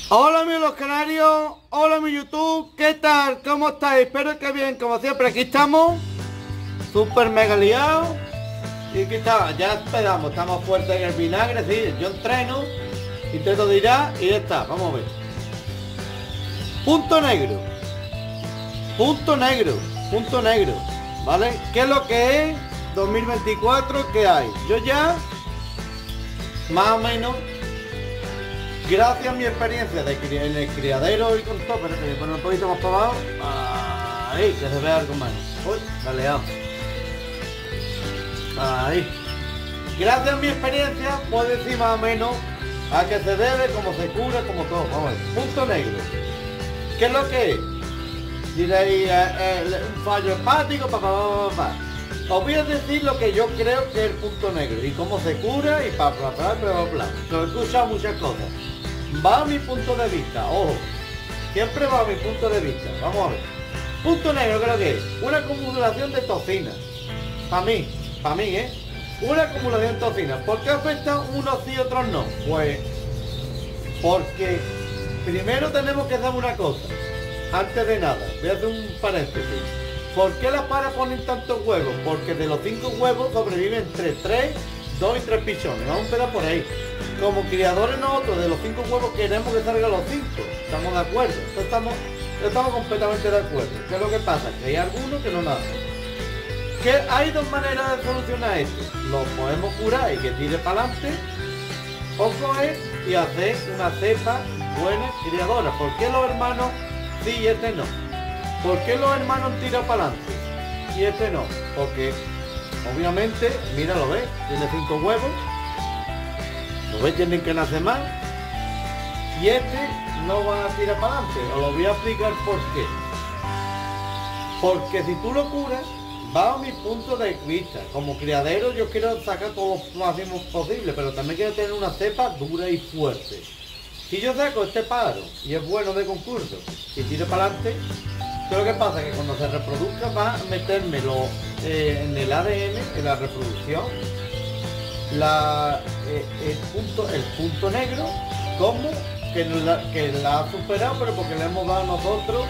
Hola amigos los canarios, hola mi YouTube, ¿qué tal? ¿Cómo estáis? Espero que bien, como siempre, aquí estamos, súper mega liados. Y aquí está, ya esperamos, estamos fuertes en el vinagre, sí, yo entreno, y te lo dirá, y ya está, vamos a ver. Punto negro, punto negro, punto negro, ¿vale? ¿Qué es lo que es 2024? ¿Qué hay? Yo ya, más o menos, gracias a mi experiencia en el criadero y con todo, pero que poner un poquito más para abajo. Ahí, que se vea algo más. Uy, la he liado. Ahí. Gracias a mi experiencia, puedo decir más o menos a qué se debe, cómo se cura, como todo. Vamos a ver. Punto negro. ¿Qué es lo que es? Diréis, un fallo hepático, Os voy a decir lo que yo creo que es el punto negro y cómo se cura y bla. Yo he escuchado muchas cosas. Va a mi punto de vista, ojo. Siempre va a mi punto de vista. Vamos a ver. Punto negro creo que es una acumulación de toxinas. Para mí, Una acumulación de toxinas. ¿Por qué afecta unos sí y otros no? Pues porque primero tenemos que saber una cosa. Antes de nada, voy a hacer un paréntesis. ¿Por qué las paras ponen tantos huevos? Porque de los 5 huevos sobreviven entre 3, 2 y 3 pichones. Vamos a empezar por ahí. Como criadores nosotros de los 5 huevos queremos que salgan los 5. ¿Estamos de acuerdo? Estamos completamente de acuerdo. ¿Qué es lo que pasa? Que hay algunos que no nacen. Que hay dos maneras de solucionar esto. Lo podemos curar y que tire para adelante. O coger y hacer una cepa buena criadora. ¿Por qué los hermanos sí y este no? ¿Por qué los hermanos tiran para adelante y este no? Porque obviamente, mira, lo ves, tiene 5 huevos, lo ves, tienen que nacer más, y este no va a tirar para adelante. Os lo voy a explicar por qué. Porque si tú lo curas, va a mi punto de vista. Como criadero yo quiero sacar todo lo máximo posible, pero también quiero tener una cepa dura y fuerte. Si yo saco este pájaro y es bueno de concurso y tiro para adelante, ¿qué es lo que pasa? Que cuando se reproduzca va a metérmelo en el ADN, en la reproducción, el punto negro, como que la ha superado, pero porque le hemos dado nosotros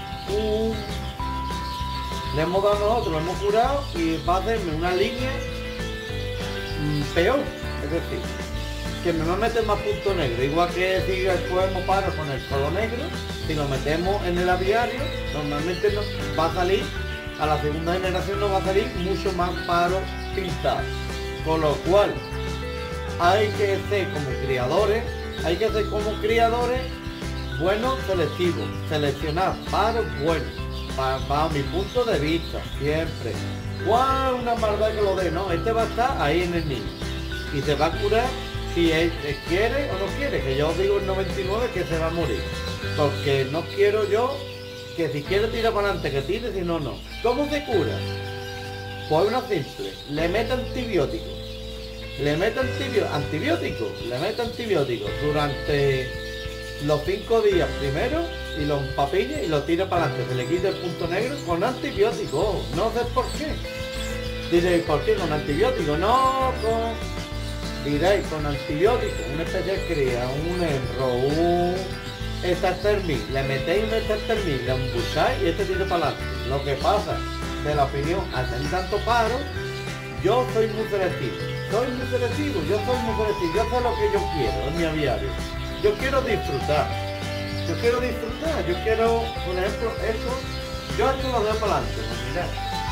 lo hemos curado y va a hacerme una línea peor. Es decir, que me va a meter más punto negro, igual que si podemos parar con el color negro, si lo metemos en el aviario, normalmente nos va a salir, a la segunda generación nos va a salir mucho más paro pintado. Con lo cual, hay que ser como criadores, buenos selectivos, seleccionar paros buenos, para mi punto de vista, siempre. ¡Guau! Una maldad que lo dé, no, este va a estar ahí en el niño y se va a curar. Si él quiere o no quiere, que yo digo el 99 que se va a morir. Porque no quiero yo que si quiere tirar para adelante, que tire, si no, no. ¿Cómo se cura? Pues una simple, le mete antibióticos. Le mete antibióticos durante los 5 días primero y los empapilla y lo tira para adelante. Se le quita el punto negro con antibióticos. No sé por qué. Diréis, ¿por qué con antibióticos? No, diréis, con antibióticos, una especie de cría, un enro, un estastermil, le metéis un estastermil, le embucháis y este tira para adelante. Lo que pasa, de la opinión, al tener tanto paro, yo soy muy selectivo, yo sé lo que yo quiero en mi aviario. Yo quiero disfrutar, por ejemplo, esto lo doy para adelante, mirad.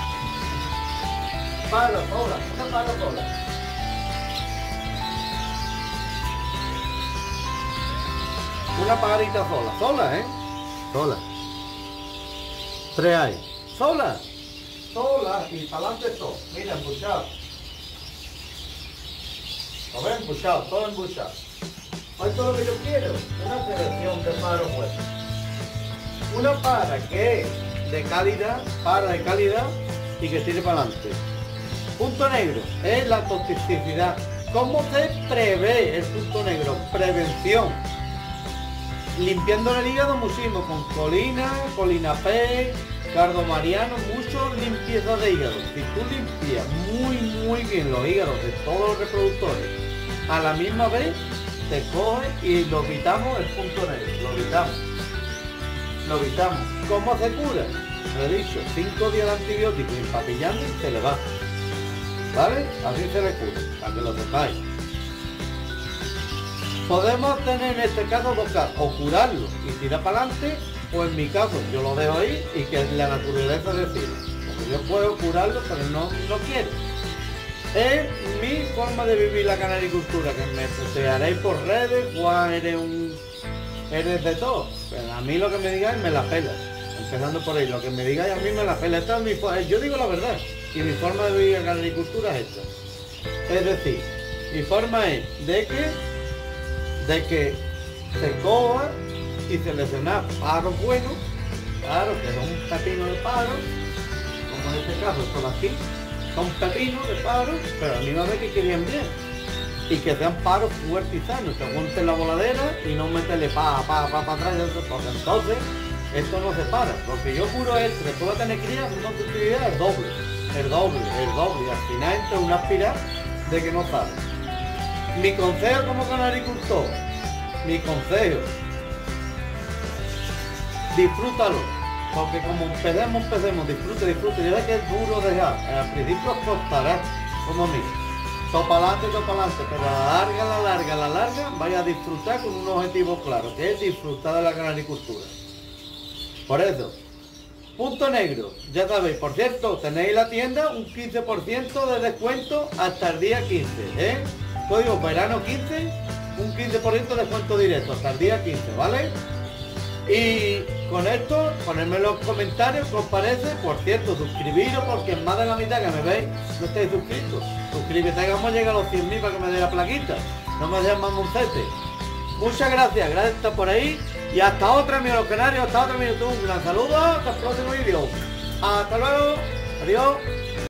Una paro sola. Una pajarita sola, Sola. 3 hay. Sola, y para adelante todo. Mira, embuchado. ¿Lo ven? Embuchado, todo embuchado. Esto es lo que yo quiero, una selección de paros buenos. Una para que es de calidad, y que tire para adelante. Punto negro es la toxicidad. ¿Cómo se prevé el punto negro? Prevención. Limpiando el hígado muchísimo con colina P, cardomariano, mucho limpieza de hígado. Si tú limpias muy bien los hígados de todos los reproductores a la misma vez, te coge y lo quitamos el punto negro, lo quitamos. Lo quitamos. ¿Cómo se cura? Lo he dicho, 5 días de antibiótico empapillando y se le va. ¿Vale? Así se le cura, para que lo sepáis. Podemos tener en este caso dos casos, o curarlo y tirar para adelante, o en mi caso yo lo dejo ahí y que la naturaleza decida. Porque yo puedo curarlo, pero no quiero. Es mi forma de vivir la canaricultura, que me putearéis por redes, Juan, eres de todo. Pero a mí lo que me digáis me la pela. Empezando por ahí, lo que me digáis a mí me la pela. Esta es mi forma, yo digo la verdad. Y mi forma de vivir la canaricultura es esta. Es decir, mi forma es de que se coja y seleccionar paros buenos, claro, que son un pepino de paro, como en este caso son aquí, son pepinos de paro, pero a la misma vez que querían bien. Y que sean paros fuertes y sanos, que aguanten la voladera y no meterle para atrás, porque entonces esto no se para. Porque yo juro esto, que tú vas a tener crías, una productividad el doble, y al final entra una espiral de que no sale. Mi consejo como canaricultor, mi consejo, disfrútalo, porque como empecemos, disfrute, yo sé que es duro dejar, al principio os costará, como a mí, todo para adelante, pero a la larga, vaya a disfrutar con un objetivo claro, que es disfrutar de la canaricultura. Por eso, punto negro, ya sabéis, por cierto, tenéis la tienda un 15% de descuento hasta el día 15, código verano 15, un 15% de descuento directo hasta el día 15, ¿vale? Y con esto, ponedme en los comentarios qué os parece. Por cierto, suscribiros, porque en más de la mitad que me veis no estáis suscritos. Suscríbete, que vamos a llegar a los 100.000 para que me dé la plaquita. No me dejen más moncete. Muchas gracias por estar por ahí. Y hasta otra, amigos canarios, hasta otra, amigos. Un gran saludo, hasta el próximo vídeo. Hasta luego. Adiós.